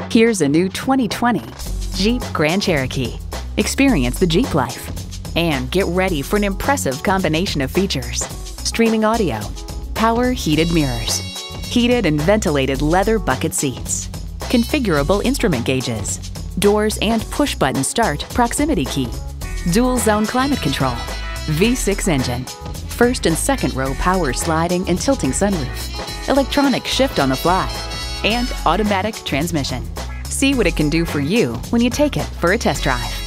Here's a new 2020 Jeep Grand Cherokee. Experience the Jeep life and get ready for an impressive combination of features. Streaming audio, power heated mirrors, heated and ventilated leather bucket seats, configurable instrument gauges, doors and push-button start proximity key, dual zone climate control, V6 engine, first and second row power sliding and tilting sunroof, electronic shift on the fly, and automatic transmission. See what it can do for you when you take it for a test drive.